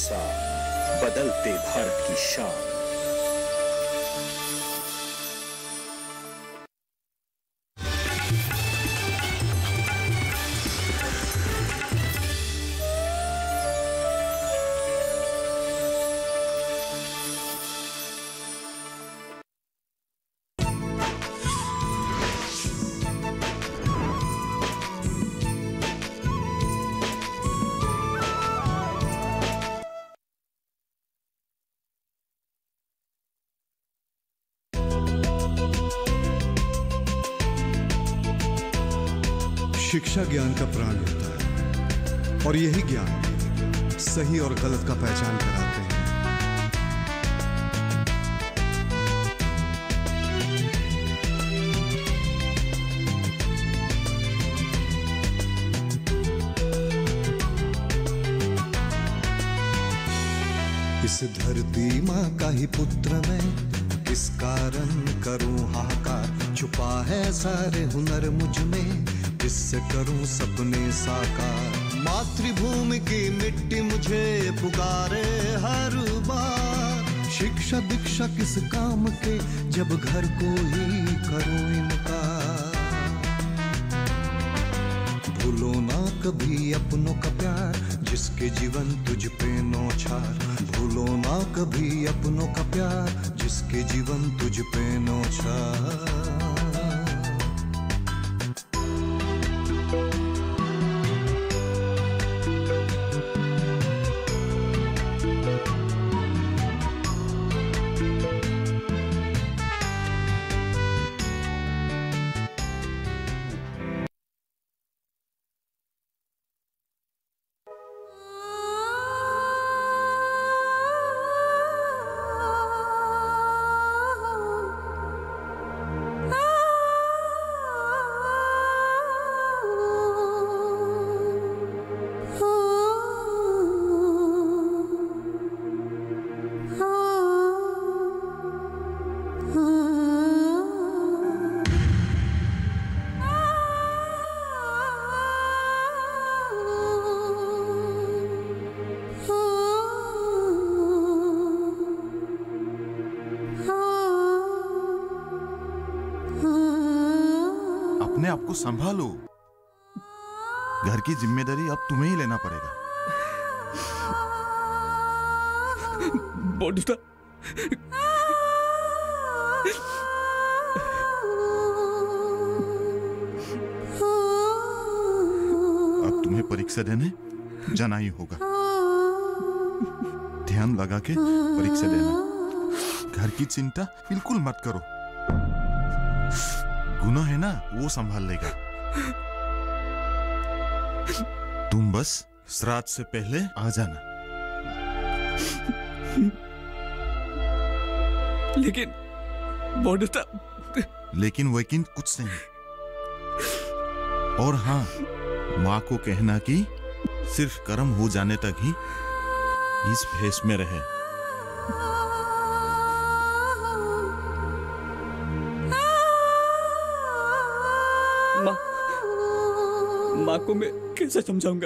अनुसार बदलते भारत की शान। शिक्षा ज्ञान का प्राण होता है और यही ज्ञान सही और गलत का पहचान कराते हैं। इस धरती माँ का ही पुत्र मैं, किस कारण करूं हाहाकार। छुपा है सारे हुनर मुझ में, जिससे करूं सपने साकार। मातृभूमि की मिट्टी मुझे पुकारे हर बार। शिक्षा दीक्षा किस काम के, जब घर को ही करूं इनकार। भूलो ना कभी अपनों का प्यार, जिसके जीवन तुझ पे नौछार। भूलो ना कभी अपनों का प्यार, जिसके जीवन तुझ पे नौछार। अपने आप को संभालो, घर की जिम्मेदारी अब तुम्हें ही लेना पड़ेगा। बॉडूटा, अब तुम्हें परीक्षा देने जाना ही होगा। ध्यान लगा के परीक्षा देना। घर की चिंता बिल्कुल मत करो। गुना है ना, वो संभाल लेगा। तुम बस श्राद्ध से पहले आ जाना। लेकिन बॉडूटा, लेकिन वकीन कुछ नहीं। और हाँ, माँ को कहना कि सिर्फ कर्म हो जाने तक ही इस भेष में रहे। माँ को मैं कैसे समझाऊंगा?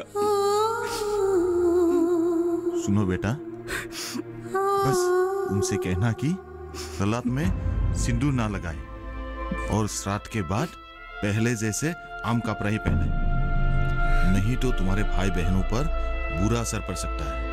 सुनो बेटा, बस उनसे कहना कि सलाद में सिंदूर ना लगाए और श्राद्ध के बाद पहले जैसे आम कपड़ा ही पहने, नहीं तो तुम्हारे भाई बहनों पर बुरा असर पड़ सकता है।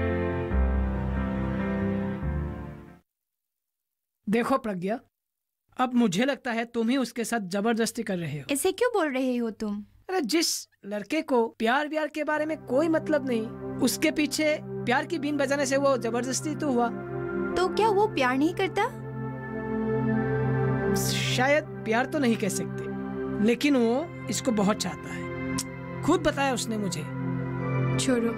देखो प्रज्ञा, अब मुझे लगता है तुम ही उसके साथ जबरदस्ती कर रहे हो। ऐसे क्यों बोल रहे हो तुम? अरे जिस लड़के को प्यार व्यार के बारे में कोई मतलब नहीं, उसके पीछे प्यार की बीन बजाने से वो जबरदस्ती तो हुआ। तो क्या वो प्यार नहीं करता? शायद प्यार तो नहीं कह सकते, लेकिन वो इसको बहुत चाहता है। खुद बताया उसने मुझे। छोड़ो।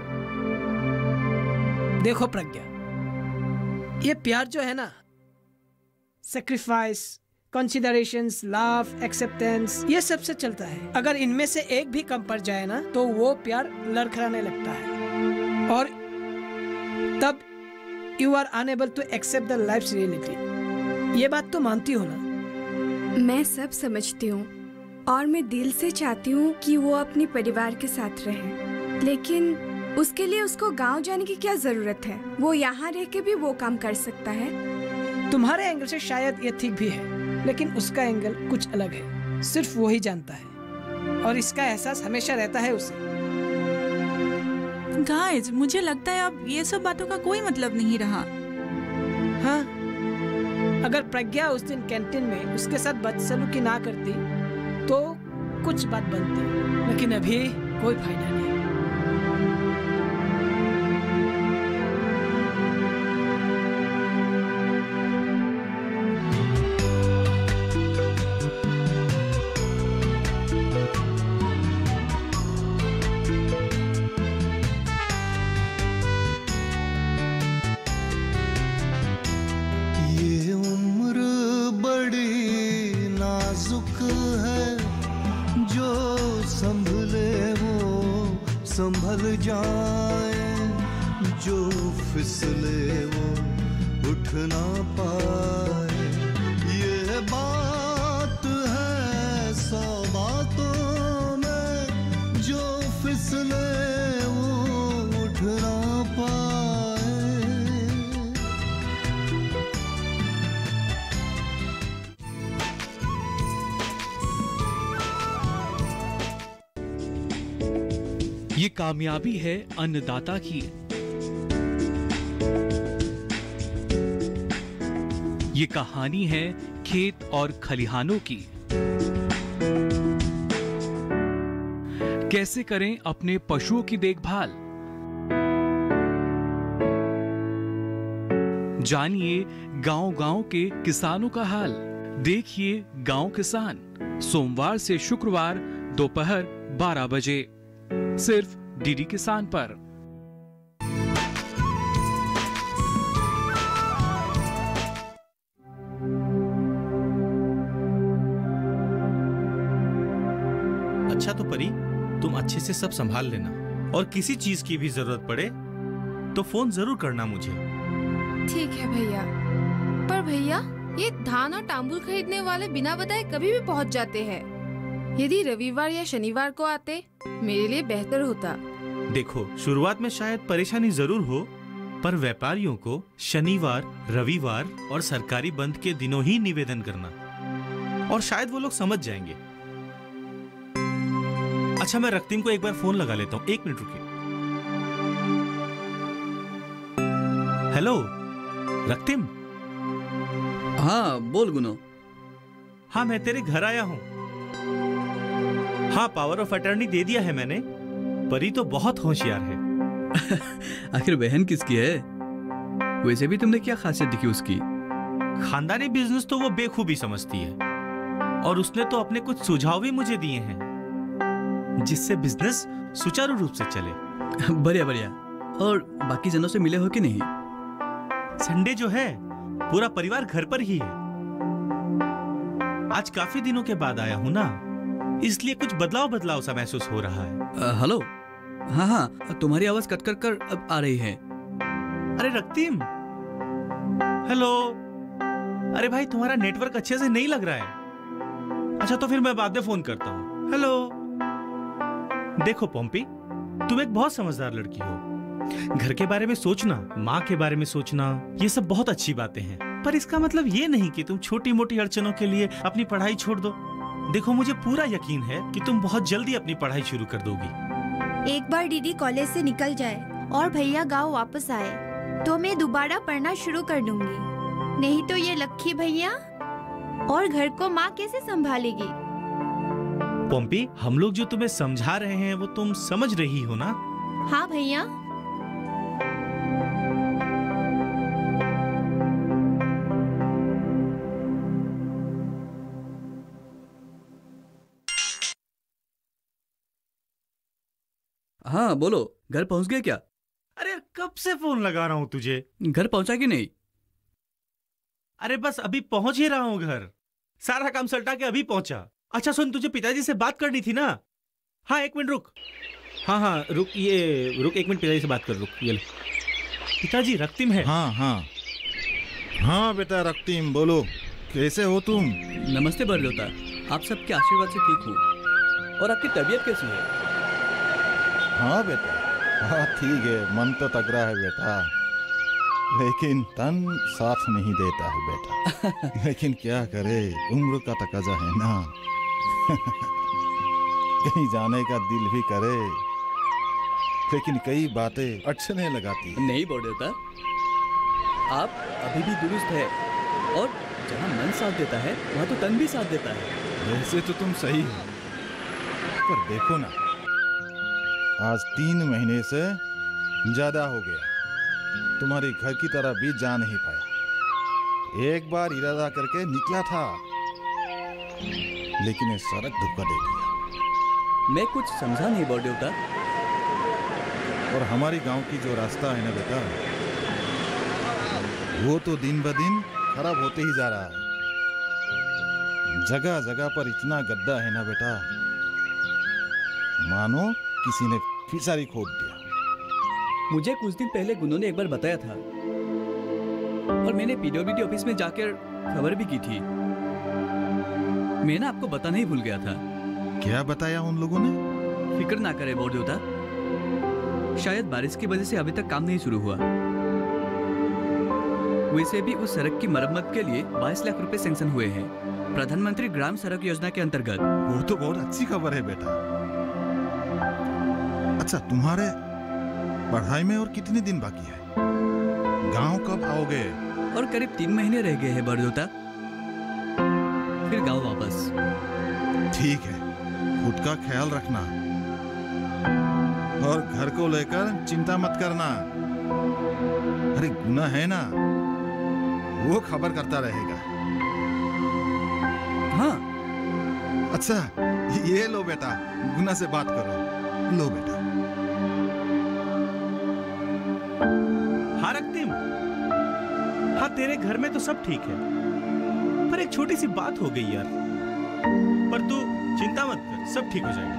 देखो प्रज्ञा, ये प्यार जो है ना, सेक्रीफाइस, कंसिडरेशंस, लव, एक्सेप्टेंस, ये सब से चलता है। अगर इनमें से एक भी कम पड़ जाए ना तो वो प्यार लड़खड़ाने लगता है और तब you are unable to accept the life's reality. ये बात तो मानती हो ना? मैं सब समझती हूँ और मैं दिल से चाहती हूँ कि वो अपने परिवार के साथ रहे, लेकिन उसके लिए उसको गांव जाने की क्या जरूरत है? वो यहाँ रह के भी वो काम कर सकता है। तुम्हारे एंगल से शायद ये ठीक भी है, लेकिन उसका एंगल कुछ अलग है, सिर्फ वो ही जानता है और इसका एहसास हमेशा रहता है उसे। गाइस, मुझे लगता है अब ये सब बातों का कोई मतलब नहीं रहा। हाँ, अगर प्रज्ञा उस दिन कैंटीन में उसके साथ बदसलूकी ना करती तो कुछ बात बनती, लेकिन अभी कोई फायदा नहीं। संभल जाए, जो फिसले वो उठ ना पाए। ये बात है 100 बातों में, जो फिसले वो उठ ना पाए। ये कामयाबी है अन्नदाता की। ये कहानी है खेत और खलिहानों की। कैसे करें अपने पशुओं की देखभाल, जानिए गांव-गांव के किसानों का हाल। देखिए गांव किसान, सोमवार से शुक्रवार दोपहर 12 बजे सिर्फ डीडी किसान पर। अच्छा तो परी, तुम अच्छे से सब संभाल लेना और किसी चीज की भी जरूरत पड़े तो फोन जरूर करना मुझे। ठीक है भैया। पर भैया, ये धान और तांबुल खरीदने वाले बिना बताए कभी भी पहुंच जाते हैं। यदि रविवार या शनिवार को आते मेरे लिए बेहतर होता। देखो, शुरुआत में शायद परेशानी जरूर हो, पर व्यापारियों को शनिवार, रविवार और सरकारी बंद के दिनों ही निवेदन करना और शायद वो लोग समझ जाएंगे। अच्छा, मैं रক্তিम को एक बार फोन लगा लेता हूँ। 1 मिनट रुकिए। हेलो रক্তিम। हाँ बोल गुनो। हाँ, मैं तेरे घर आया हूँ। हाँ, पावर ऑफ अटर्नी दे दिया है मैंने। परी तो बहुत होशियार है। आखिर बहन किसकी है? वैसे भी तुमने क्या खासियत दिखी उसकी? खानदानी बिजनेस तो वो बेखूबी समझती है और उसने तो अपने कुछ सुझाव भी मुझे दिए हैं जिससे बिजनेस सुचारू रूप से चले। बढ़िया बढ़िया। और बाकी जनों से मिले हो कि नहीं? संडे जो है पूरा परिवार घर पर ही है। आज काफी दिनों के बाद आया हूँ ना, इसलिए कुछ बदलाव सा महसूस हो रहा है। हेलो। हाँ हाँ, तुम्हारी आवाज कट कर कर अब आ रही है। अरे रক্তিम, हेलो। अरे भाई, तुम्हारा नेटवर्क अच्छे से नहीं लग रहा है। अच्छा तो फिर मैं बाद में फोन करता हूँ। हेलो। देखो पॉम्पी, तुम एक बहुत समझदार लड़की हो। घर के बारे में सोचना, माँ के बारे में सोचना, ये सब बहुत अच्छी बातें हैं, पर इसका मतलब ये नहीं कि तुम छोटी मोटी अड़चनों के लिए अपनी पढ़ाई छोड़ दो। देखो, मुझे पूरा यकीन है कि तुम बहुत जल्दी अपनी पढ़ाई शुरू कर दोगी। एक बार दीदी कॉलेज से निकल जाए और भैया गांव वापस आए तो मैं दोबारा पढ़ना शुरू कर दूंगी। नहीं तो ये लक्की भैया और घर को माँ कैसे संभालेगी? पॉम्पी, हम लोग जो तुम्हें समझा रहे हैं वो तुम समझ रही हो ना? हाँ भैया। हाँ बोलो, घर पहुंच गए क्या? अरे कब से फोन लगा रहा हूँ तुझे। घर पहुंचा कि नहीं? अरे बस अभी पहुंच ही रहा हूँ घर। सारा काम सल्टा के अभी पहुंचा। अच्छा सुन, तुझे पिताजी से बात करनी थी ना? हाँ 1 मिनट रुक। हाँ रुक, ये रुक 1 मिनट, पिताजी से बात कर। रुक, ये ले। पिताजी, रक्तिम है। हाँ बेटा रक्तिम, बोलो कैसे हो तुम? नमस्ते बरदोता, आप सबके आशीर्वाद से ठीक हूँ। और आपकी तबीयत कैसी है? हाँ बेटा, हाँ ठीक है। मन तो तगड़ा है बेटा, लेकिन तन साथ नहीं देता है बेटा। लेकिन क्या करे, उम्र का तकाजा है ना। कहीं जाने का दिल भी करे, लेकिन कई बातें अड़चने लगाती है। नहीं बरदोता, आप अभी भी दुरुस्त है, और जहाँ मन साथ देता है वहाँ तो तन भी साथ देता है। वैसे तो तुम सही हो, पर देखो ना, आज 3 महीने से ज्यादा हो गया तुम्हारे घर की तरह भी जा नहीं पाया। एक बार इरादा करके निकला था, लेकिन ये सड़क धोखा दे दिया। मैं कुछ समझा नहीं बरदोता। और हमारी गांव की जो रास्ता है ना बेटा, वो तो दिन ब दिन खराब होते ही जा रहा है। जगह जगह पर इतना गड्ढा है ना बेटा, मानो किसी ने फिसारी खोद दिया। मुझे कुछ दिन पहले गुनो ने एक बार बताया था, और मैंने पीडब्ल्यूडी ऑफिस में जाकर खबर भी की थी। मैं ना आपको बताना ही भूल गया था। क्या बताया उन लोगों ने? फिक्र ना करे बरदोता, शायद बारिश की वजह से अभी तक काम नहीं शुरू हुआ। वैसे भी उस सड़क की मरम्मत के लिए 22 लाख रुपए सैंक्शन हुए हैं, प्रधानमंत्री ग्राम सड़क योजना के अंतर्गत। वो तो बहुत अच्छी खबर है बेटा। अच्छा, तुम्हारे पढ़ाई में और कितने दिन बाकी है? गांव कब आओगे? और करीब 3 महीने रह गए हैं बरदोता, फिर गांव वापस। ठीक है, खुद का ख्याल रखना, और घर को लेकर चिंता मत करना। अरे गुना है ना, वो खबर करता रहेगा। हाँ। अच्छा, ये लो बेटा, गुना से बात करो। लो बेटा। हाँ रक्तिम, हाँ तेरे घर में तो सब ठीक है, पर एक छोटी सी बात हो गई यार। पर तू चिंता मत कर, सब ठीक हो जाएगा।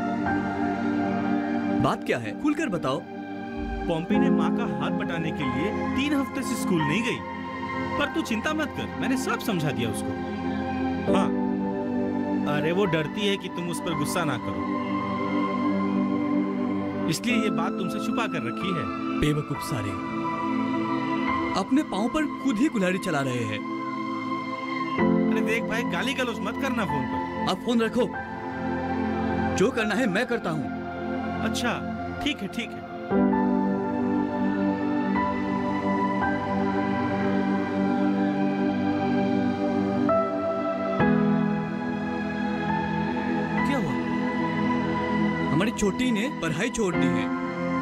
बात क्या है, खुलकर बताओ। पॉम्पी ने माँ का हाथ बटाने के लिए 3 हफ्ते से स्कूल नहीं गई, पर तू चिंता मत कर, मैंने सब समझा दिया उसको। हाँ, अरे वो डरती है कि तुम उस पर गुस्सा ना करो, इसलिए ये बात तुमसे छुपा कर रखी है। बेवकूफ सारे, अपने पांव पर खुद ही कुल्हाड़ी चला रहे हैं। अरे देख भाई, गाली गलौज मत करना फोन पर। आप फोन रखो, जो करना है मैं करता हूँ। अच्छा ठीक है, ठीक है। क्या हुआ? हमारी छोटी ने पढ़ाई छोड़ दी है।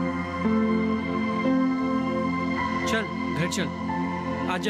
चल घर चल, आजा।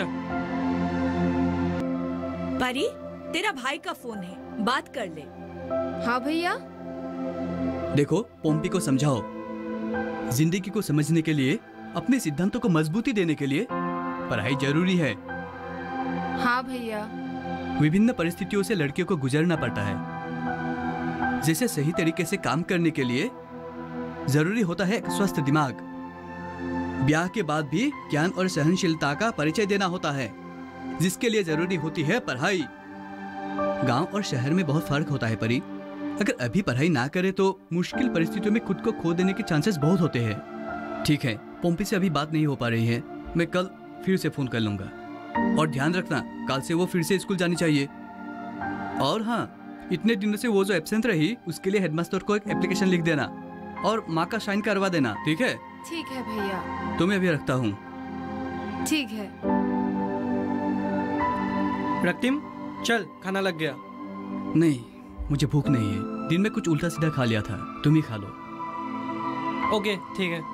परी, तेरा भाई का फोन है, बात कर ले। हाँ भैया। देखो, पॉम्पी को समझाओ, जिंदगी को समझने के लिए, अपने सिद्धांतों को मजबूती देने के लिए पढ़ाई जरूरी है। हाँ भैया। विभिन्न परिस्थितियों से लड़कियों को गुजरना पड़ता है। जैसे सही तरीके से काम करने के लिए जरूरी होता है एक स्वस्थ दिमाग। ब्याह के बाद भी ज्ञान और सहनशीलता का परिचय देना होता है, जिसके लिए जरूरी होती है पढ़ाई। गांव और शहर में बहुत फर्क होता है परी। अगर अभी पढ़ाई ना करे तो मुश्किल परिस्थितियों में खुद को खो देने के चांसेस बहुत होते हैं। ठीक है, पॉम्पी से अभी बात नहीं हो पा रही है, मैं कल फिर से फोन कर लूंगा। और ध्यान रखना, कल से वो फिर से स्कूल जानी चाहिए। और हाँ, इतने दिनों से वो जो एब्सेंट रही, उसके लिए हेडमास्टर को एक एप्लीकेशन लिख देना और माँ का साइन करवा देना। ठीक है? ठीक है भैया। तो मैं अभी रखता हूँ। ठीक है। रक्तिम, चल खाना लग गया। नहीं, मुझे भूख नहीं है। दिन में कुछ उल्टा सीधा खा लिया था, तुम ही खा लो। ओके ठीक है।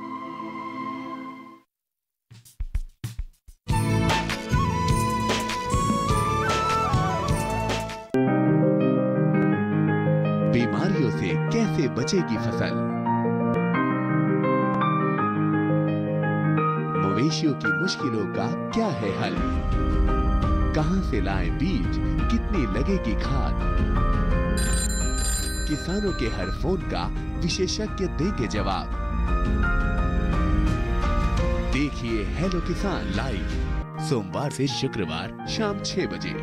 बीमारियों से कैसे बचेगी फसल? मवेशियों की मुश्किलों का क्या है हल? कहां से लाएं बीज, कितनी लगेगी खाद? किसानों के हर फोन का विशेषज्ञ देंगे जवाब। देखिए हेलो किसान लाइव सोमवार से शुक्रवार शाम 6 बजे।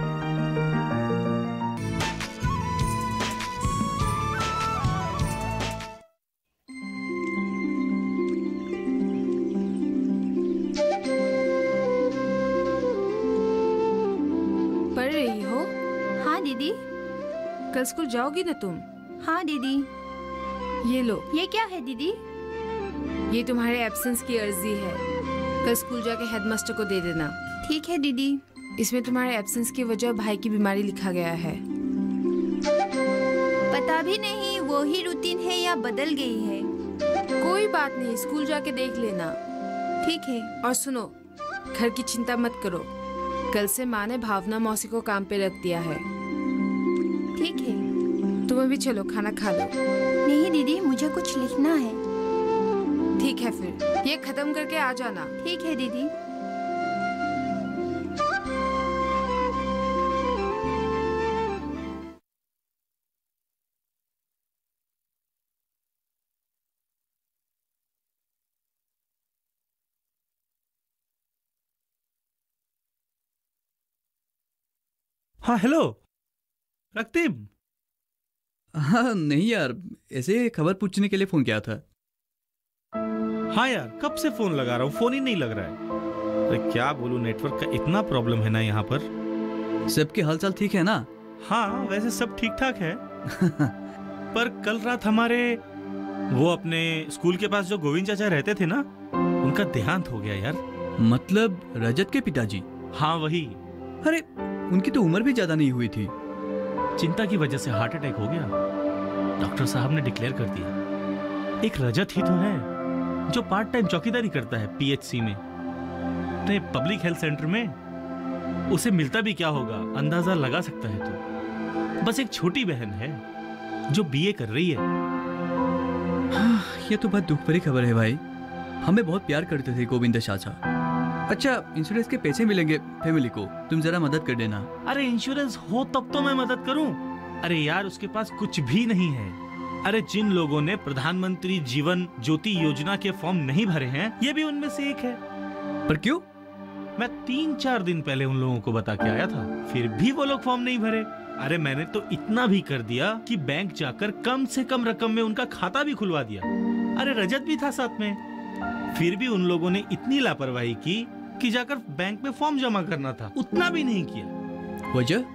पढ़ रही हो? हाँ दीदी। कल स्कूल जाओगी ना तुम? हाँ दीदी। ये लो। ये क्या है दीदी? ये तुम्हारे एब्सेंस की अर्जी है, कल स्कूल जाके हेडमास्टर को दे देना। ठीक है दीदी। इसमें तुम्हारे एब्सेंस की वजह भाई की बीमारी लिखा गया है। पता भी नहीं वो ही रूटीन है या बदल गई है। कोई बात नहीं, स्कूल जाके देख लेना। ठीक है। और सुनो, घर की चिंता मत करो, कल से माँ ने भावना मौसी को काम पे रख दिया है। ठीक है। तुम्हें भी चलो, खाना खा लो। नहीं दीदी, मुझे कुछ लिखना है। ठीक है, फिर ये खत्म करके आ जाना। ठीक है दीदी। हाँ हेलो रক্তিम। हाँ नहीं यार, ऐसे खबर पूछने के लिए फोन किया था। हाँ यार, कब से फोन लगा रहा हूँ, फोन ही नहीं लग रहा है। अरे क्या बोलूं, नेटवर्क का इतना प्रॉब्लम है ना यहाँ पर। सबके हालचाल ठीक है ना? हाँ वैसे सब ठीक ठाक है। पर कल रात हमारे वो अपने स्कूल के पास जो गोविंद चाचा रहते थे ना, उनका देहांत हो गया यार। मतलब रजत के पिताजी? हाँ वही। अरे उनकी तो उम्र भी ज्यादा नहीं हुई थी। चिंता की वजह से हार्ट अटैक हो गया, डॉक्टर साहब ने डिक्लेयर कर दिया। एक रजत ही तो है जो पार्ट टाइम चौकीदारी करता है पीएचसी में, तो पब्लिक हेल्थ सेंटर में। उसे मिलता भी क्या होगा अंदाजा लगा सकता है तो। बस एक छोटी बहन है जो बीए कर रही है। हाँ, ये तो बहुत दुख भरी खबर है भाई। हमें बहुत प्यार करते थे गोविंद चाचा। अच्छा, इंश्योरेंस के पैसे मिलेंगे फैमिली को, तुम जरा मदद कर देना। अरे इंश्योरेंस हो तब तो मैं मदद करूं। अरे यार उसके पास कुछ भी नहीं है। अरे जिन लोगों ने प्रधानमंत्री जीवन ज्योति योजना के फॉर्म नहीं भरे हैं, ये भी उनमें से एक है। पर क्यों? मैं 3-4 दिन पहले उन लोगों को बता के आया था, फिर भी वो लोग फॉर्म नहीं भरे। अरे मैंने तो इतना भी कर दिया कि बैंक जाकर कम से कम रकम में उनका खाता भी खुलवा दिया। अरे रजत भी था साथ में, फिर भी उन लोगों ने इतनी लापरवाही की कि जाकर बैंक में फॉर्म जमा करना था, उतना भी नहीं किया।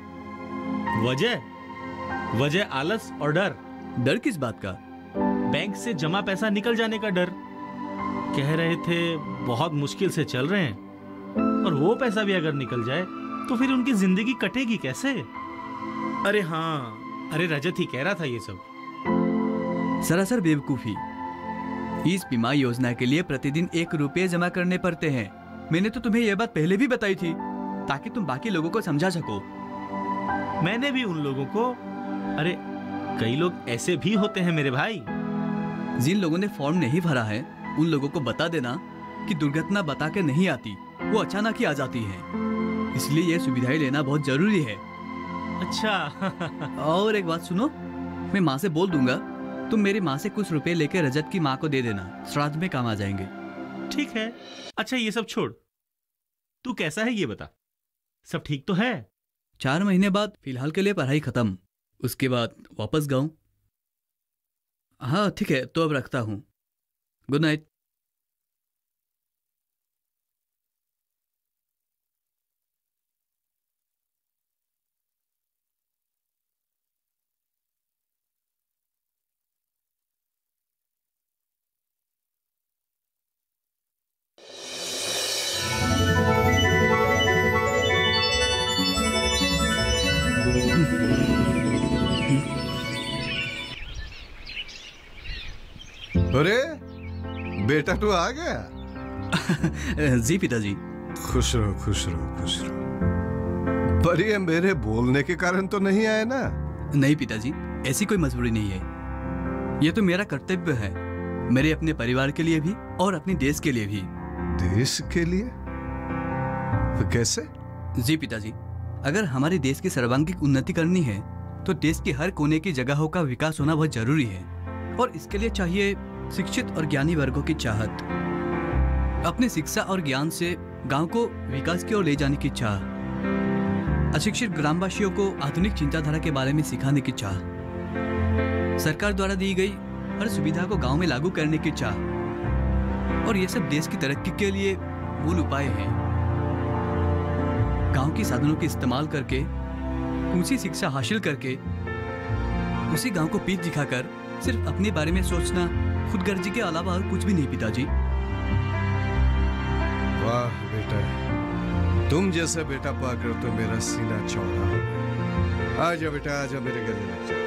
वजह आलस और डर। डर किस बात का? बैंक से जमा पैसा निकल जाने का डर। कह रहे थे बहुत मुश्किल से चल रहे हैं, और वो पैसा भी अगर निकल जाए तो फिर उनकी जिंदगी कटेगी कैसे। अरे हाँ, अरे रजत ही कह रहा था ये सब। सरासर बेवकूफी। इस बीमा योजना के लिए प्रतिदिन 1 रुपये जमा करने पड़ते हैं। मैंने तो तुम्हें यह बात पहले भी बताई थी, ताकि तुम बाकी लोगों को समझा सको। मैंने भी उन लोगों को, अरे कई लोग ऐसे भी होते हैं मेरे भाई। जिन लोगों ने फॉर्म नहीं भरा है उन लोगों को बता देना कि दुर्घटना बता के नहीं आती, वो अचानक ही आ जाती है। इसलिए ये सुविधाएं लेना बहुत जरूरी है। अच्छा। और एक बात सुनो, मैं माँ से बोल दूंगा, तुम मेरी माँ से कुछ रुपए लेके रजत की माँ को दे देना, श्राद्ध में काम आ जाएंगे। ठीक है। अच्छा ये सब छोड़, तू कैसा है ये बता, सब ठीक तो है? 4 महीने बाद फिलहाल के लिए पढ़ाई खत्म, उसके बाद वापस गाँव। हाँ ठीक है, तो अब रखता हूँ। Good night. अरे बेटा तू आ गया? जी पिताजी। खुश रहो खुश रहो खुश रहो। पर ये मेरे बोलने के कारण तो नहीं आए ना? नहीं पिताजी, ऐसी कोई मजबूरी नहीं है। ये तो मेरा कर्तव्य है, मेरे अपने परिवार के लिए भी और अपने देश के लिए भी। देश के लिए? कैसे? जी पिताजी, अगर हमारे देश की सर्वांगीण उन्नति करनी है तो देश के हर कोने की जगहों का विकास होना बहुत जरूरी है, और इसके लिए चाहिए शिक्षित और ज्ञानी वर्गों की चाहत, अपनी शिक्षा और ज्ञान से गांव को विकास की ओर ले जाने की चाह, अशिक्षित ग्रामवासियों को आधुनिक चिंताधारा के बारे में सिखाने की चाह, सरकार द्वारा दी गई हर सुविधा को गांव में लागू करने की चाह, और ये सब देश की तरक्की के लिए मूल उपाय हैं। गांव के साधनों के इस्तेमाल करके, ऊंची शिक्षा हासिल करके, उसी गांव को पीठ दिखाकर सिर्फ अपने बारे में सोचना खुदगर्जी के अलावा और कुछ भी नहीं पिताजी। वाह बेटा, तुम जैसा बेटा पाकर तो मेरा सीना चौड़ा हो गया। आजा बेटा आजा, मेरे गले लग जा।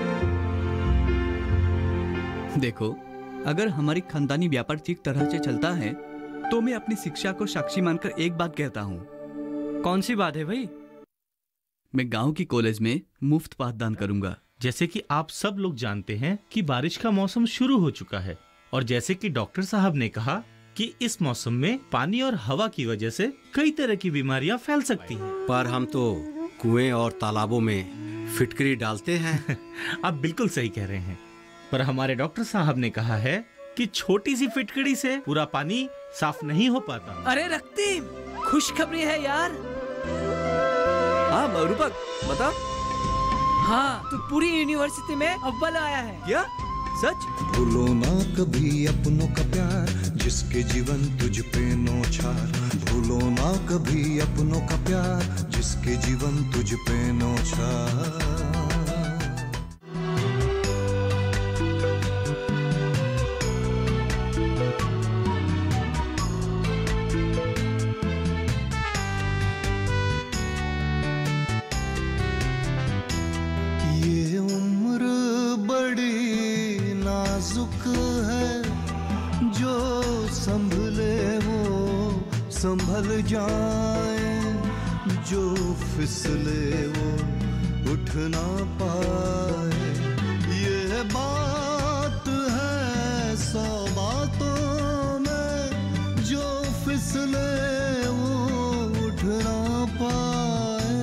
देखो, अगर हमारी खानदानी व्यापार ठीक तरह से चलता है तो मैं अपनी शिक्षा को साक्षी मानकर एक बात कहता हूँ। कौन सी बात है भाई? मैं गांव की कॉलेज में मुफ्त पाठदान करूंगा। जैसे कि आप सब लोग जानते हैं कि बारिश का मौसम शुरू हो चुका है, और जैसे कि डॉक्टर साहब ने कहा कि इस मौसम में पानी और हवा की वजह से कई तरह की बीमारियां फैल सकती हैं। पर हम तो कुएं और तालाबों में फिटकरी डालते हैं। आप बिल्कुल सही कह रहे हैं, पर हमारे डॉक्टर साहब ने कहा है कि छोटी सी फिटकड़ी से पूरा पानी साफ नहीं हो पाता। अरे रक्तीम, खुशखबरी है यार। हाँ रूपक, बता। हाँ, तू पूरी यूनिवर्सिटी में अव्वल आया है। क्या? सच? भूलो ना कभी अपनों का प्यार, जिसके जीवन तुझ पे नौछार। भूलो ना कभी अपनों का प्यार, जिसके जीवन तुझ पे नौछार। संभल जाए जो फिसले वो उठ ना पाए। ये बात है 100 बातों में, जो फिसले वो उठ ना पाए।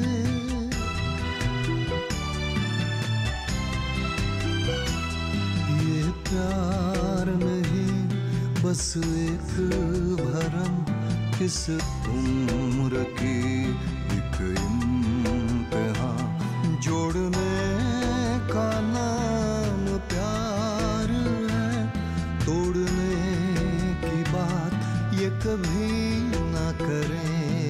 ये प्यार नहीं बस एक भरम, किस उम्र की एक इम्तिहान। जोड़ने का नाम प्यार है, तोड़ने की बात ये कभी ना करें।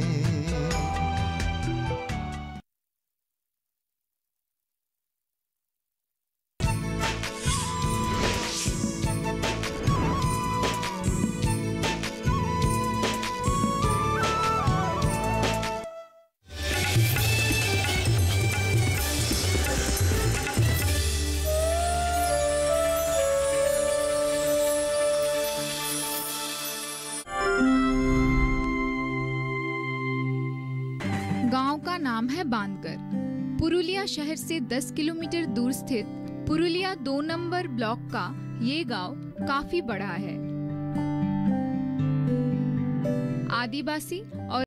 गांव का नाम है बांदकर। पुरुलिया शहर से 10 किलोमीटर दूर स्थित पुरुलिया 2 नंबर ब्लॉक का ये गांव काफी बड़ा है। आदिवासी और